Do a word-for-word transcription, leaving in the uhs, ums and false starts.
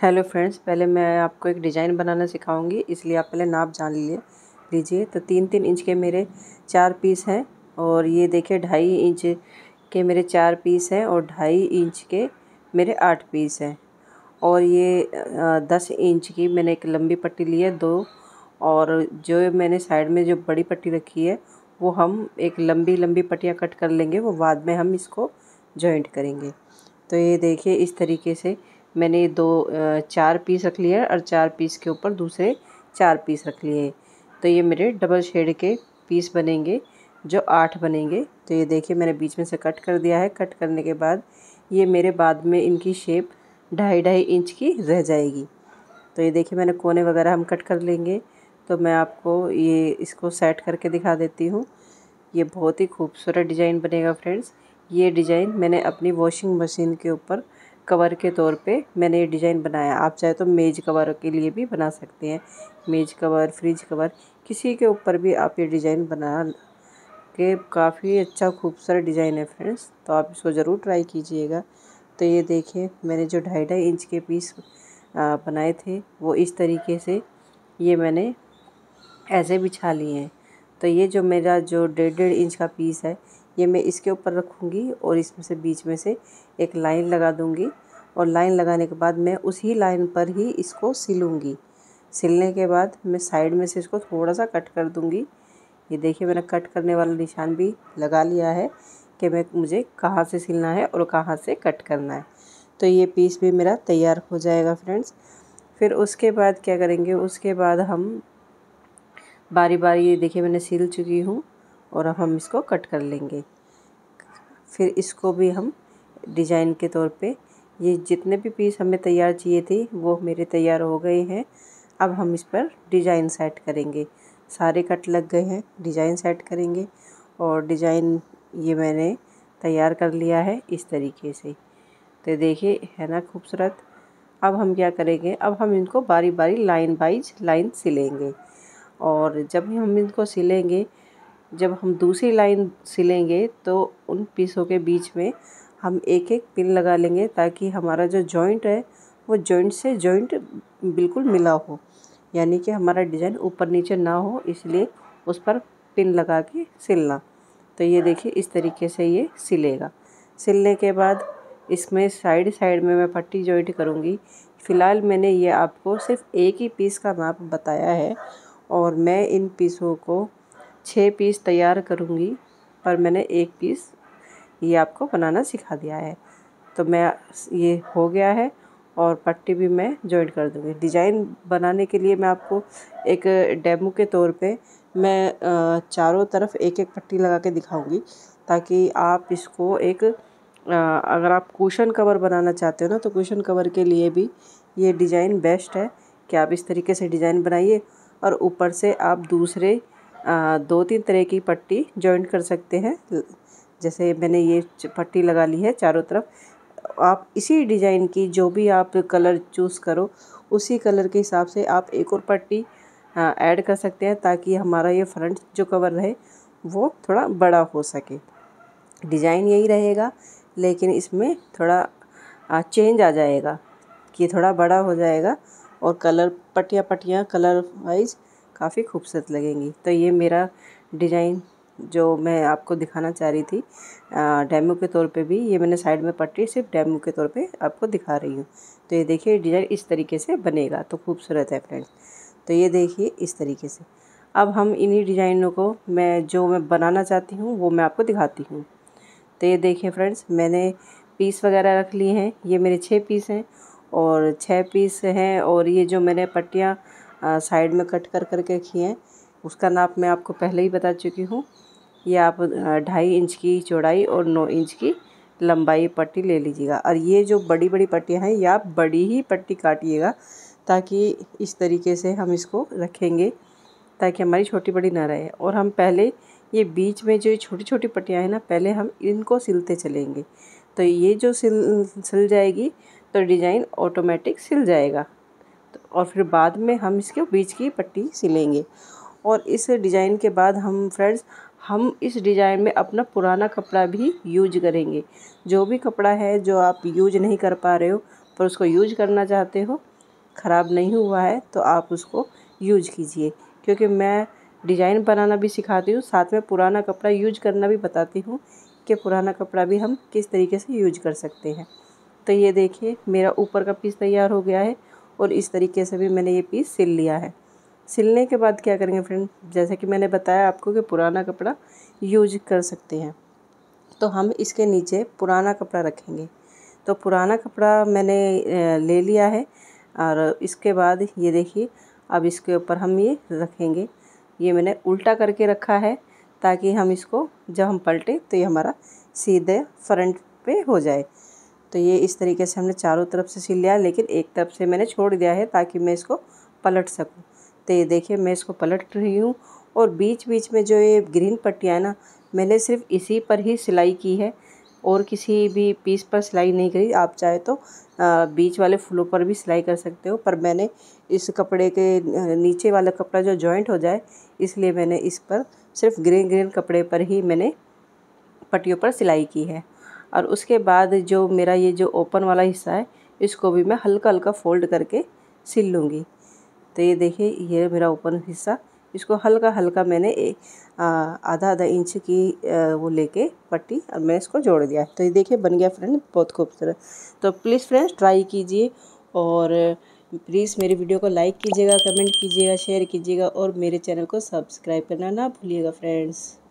Hello friends, पहले मैं आपको एक डिज़ाइन बनाना सिखाऊंगी, इसलिए आप पहले नाप जान लिए लीजिए। तो तीन तीन इंच के मेरे चार पीस हैं और ये देखिए ढाई इंच के मेरे चार पीस हैं और ढाई इंच के मेरे आठ पीस हैं। और ये दस इंच की मैंने एक लंबी पट्टी ली है दो, और जो मैंने साइड में जो बड़ी पट्टी रखी है वो हम एक लंबी लंबी पट्टियाँ कट कर लेंगे, वो बाद में हम इसको जॉइंट करेंगे। तो ये देखिए इस तरीके से मैंने दो चार पीस रख लिए और चार पीस के ऊपर दूसरे चार पीस रख लिए। तो ये मेरे डबल शेड के पीस बनेंगे जो आठ बनेंगे। तो ये देखिए मैंने बीच में से कट कर दिया है। कट करने के बाद ये मेरे बाद में इनकी शेप ढाई ढाई इंच की रह जाएगी। तो ये देखिए मैंने कोने वगैरह हम कट कर लेंगे। तो मैं आपको ये इसको सेट करके दिखा देती हूँ। ये बहुत ही खूबसूरत डिज़ाइन बनेगा फ्रेंड्स। ये डिज़ाइन मैंने अपनी वॉशिंग मशीन के ऊपर कवर के तौर पे मैंने ये डिज़ाइन बनाया। आप चाहे तो मेज कवर के लिए भी बना सकते हैं। मेज कवर, फ्रिज कवर, किसी के ऊपर भी आप ये डिज़ाइन बना के काफ़ी अच्छा खूबसूरत डिज़ाइन है फ्रेंड्स। तो आप इसको ज़रूर ट्राई कीजिएगा। तो ये देखिए मैंने जो ढाई ढाई इंच के पीस बनाए थे वो इस तरीके से ये मैंने ऐसे बिछा लिए हैं। तो ये जो मेरा जो डेढ़ डेढ़ इंच का पीस है ये मैं इसके ऊपर रखूँगी और इसमें से बीच में से एक लाइन लगा दूँगी। और लाइन लगाने के बाद मैं उसी लाइन पर ही इसको सिलूँगी। सिलने के बाद मैं साइड में से इसको थोड़ा सा कट कर दूँगी। ये देखिए मैंने कट करने वाला निशान भी लगा लिया है कि मैं मुझे कहाँ से सिलना है और कहाँ से कट करना है। तो ये पीस भी मेरा तैयार हो जाएगा फ्रेंड्स। फिर उसके बाद क्या करेंगे, उसके बाद हम बारी बारी ये देखिए मैंने सिल चुकी हूँ और अब हम इसको कट कर लेंगे। फिर इसको भी हम डिज़ाइन के तौर पे ये जितने भी पीस हमें तैयार चाहिए थे वो मेरे तैयार हो गए हैं। अब हम इस पर डिज़ाइन सेट करेंगे। सारे कट लग गए हैं, डिज़ाइन सेट करेंगे। और डिज़ाइन ये मैंने तैयार कर लिया है इस तरीके से। तो देखिए है ना खूबसूरत। अब हम क्या करेंगे, अब हम इनको बारी बारी लाइन वाइज लाइन सिलेंगे। और जब भी हम इनको सिलेंगे, जब हम दूसरी लाइन सिलेंगे तो उन पीसों के बीच में हम एक एक पिन लगा लेंगे ताकि हमारा जो जॉइंट है वो जॉइंट से जॉइंट बिल्कुल मिला हो, यानी कि हमारा डिज़ाइन ऊपर नीचे ना हो, इसलिए उस पर पिन लगा के सिलना। तो ये देखिए इस तरीके से ये सिलेगा। सिलने के बाद इसमें साइड साइड में मैं पट्टी जॉइंट करूँगी। फ़िलहाल मैंने ये आपको सिर्फ एक ही पीस का नाप बताया है और मैं इन पीसों को छः पीस तैयार करूँगी, पर मैंने एक पीस ये आपको बनाना सिखा दिया है। तो मैं ये हो गया है और पट्टी भी मैं जॉइंट कर दूँगी। डिज़ाइन बनाने के लिए मैं आपको एक डेमो के तौर पे मैं चारों तरफ एक एक पट्टी लगा के दिखाऊंगी, ताकि आप इसको एक अगर आप कुशन कवर बनाना चाहते हो ना, तो कुशन कवर के लिए भी ये डिज़ाइन बेस्ट है कि आप इस तरीके से डिज़ाइन बनाइए और ऊपर से आप दूसरे आ, दो तीन तरह की पट्टी जॉइंट कर सकते हैं। जैसे मैंने ये पट्टी लगा ली है चारों तरफ, आप इसी डिज़ाइन की जो भी आप कलर चूज़ करो उसी कलर के हिसाब से आप एक और पट्टी ऐड कर सकते हैं, ताकि हमारा ये फ्रंट जो कवर रहे वो थोड़ा बड़ा हो सके। डिज़ाइन यही रहेगा लेकिन इसमें थोड़ा चेंज आ जाएगा कि थोड़ा बड़ा हो जाएगा और कलर पट्टियाँ पट्टियाँ कलर वाइज काफ़ी खूबसूरत लगेंगी। तो ये मेरा डिज़ाइन जो मैं आपको दिखाना चाह रही थी डेमो के तौर पे भी, ये मैंने साइड में पट्टी सिर्फ डेमो के तौर पे आपको दिखा रही हूँ। तो ये देखिए डिज़ाइन इस तरीके से बनेगा, तो खूबसूरत है फ्रेंड्स। तो ये देखिए इस तरीके से। अब हम इन्हीं डिज़ाइनों को मैं जो मैं बनाना चाहती हूँ वो मैं आपको दिखाती हूँ। तो ये देखिए फ्रेंड्स मैंने पीस वगैरह रख लिए हैं। ये मेरे छः पीस हैं और छः पीस हैं। और ये जो मैंने पट्टियाँ साइड में कट कर करके रखी हैं उसका नाप मैं आपको पहले ही बता चुकी हूँ। ये आप ढाई इंच की चौड़ाई और नौ इंच की लंबाई पट्टी ले लीजिएगा। और ये जो बड़ी बड़ी पट्टियाँ हैं ये आप बड़ी ही पट्टी काटिएगा, ताकि इस तरीके से हम इसको रखेंगे ताकि हमारी छोटी बड़ी ना रहे। और हम पहले ये बीच में जो छोटी छोटी पट्टियाँ हैं ना, पहले हम इनको सिलते चलेंगे। तो ये जो सिल सिल जाएगी तो डिज़ाइन ऑटोमेटिक सिल जाएगा। तो और फिर बाद में हम इसके बीच की पट्टी सिलेंगे। और इस डिज़ाइन के बाद हम फ्रेंड्स हम इस डिज़ाइन में अपना पुराना कपड़ा भी यूज करेंगे। जो भी कपड़ा है जो आप यूज नहीं कर पा रहे हो पर उसको यूज करना चाहते हो, ख़राब नहीं हुआ है तो आप उसको यूज कीजिए, क्योंकि मैं डिज़ाइन बनाना भी सिखाती हूँ, साथ में पुराना कपड़ा यूज करना भी बताती हूँ कि पुराना कपड़ा भी हम किस तरीके से यूज कर सकते हैं। तो ये देखिए मेरा ऊपर का पीस तैयार हो गया है और इस तरीके से भी मैंने ये पीस सिल लिया है। सिलने के बाद क्या करेंगे फ्रेंड, जैसे कि मैंने बताया आपको कि पुराना कपड़ा यूज कर सकते हैं, तो हम इसके नीचे पुराना कपड़ा रखेंगे। तो पुराना कपड़ा मैंने ले लिया है और इसके बाद ये देखिए अब इसके ऊपर हम ये रखेंगे। ये मैंने उल्टा करके रखा है ताकि हम इसको जब हम पलटे तो ये हमारा सीधे फ्रंट पे हो जाए। तो ये इस तरीके से हमने चारों तरफ से सिल लिया, लेकिन एक तरफ से मैंने छोड़ दिया है ताकि मैं इसको पलट सकूं। तो ये देखिए मैं इसको पलट रही हूँ और बीच बीच में जो ये ग्रीन पट्टियाँ है ना, मैंने सिर्फ इसी पर ही सिलाई की है और किसी भी पीस पर सिलाई नहीं करी। आप चाहे तो बीच वाले फूलों पर भी सिलाई कर सकते हो, पर मैंने इस कपड़े के नीचे वाला कपड़ा जो जॉइंट हो जाए इसलिए मैंने इस पर सिर्फ ग्रीन ग्रीन कपड़े पर ही मैंने पट्टियों पर सिलाई की है। और उसके बाद जो मेरा ये जो ओपन वाला हिस्सा है इसको भी मैं हल्का हल्का फोल्ड करके सिल लूँगी। तो ये देखिए ये मेरा ओपन हिस्सा, इसको हल्का हल्का मैंने आधा आधा इंच की आ, वो लेके पट्टी और मैं इसको जोड़ दिया। तो ये देखिए बन गया फ्रेंड बहुत खूबसूरत। तो प्लीज़ फ्रेंड्स ट्राई कीजिए और प्लीज़ मेरी वीडियो को लाइक कीजिएगा, कमेंट कीजिएगा, शेयर कीजिएगा और मेरे चैनल को सब्सक्राइब करना ना भूलिएगा फ्रेंड्स।